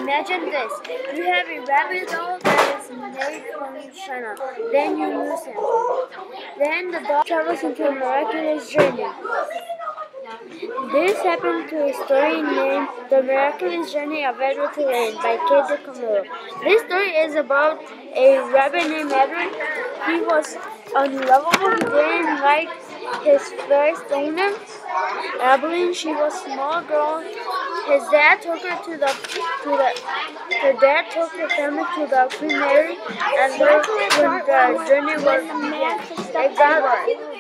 Imagine this. You have a rabbit doll that is made from China. Then you lose him. Then the doll travels into a miraculous journey. This happened to a story named The Miraculous Journey of Edward Tulane by Kate DeCamillo. This story is about a rabbit named Edward. He was unlovable. He didn't like his first owner, Abilene. She was a small girl. His dad took her family to the Queen Mary, and when the journey was began, it got hard.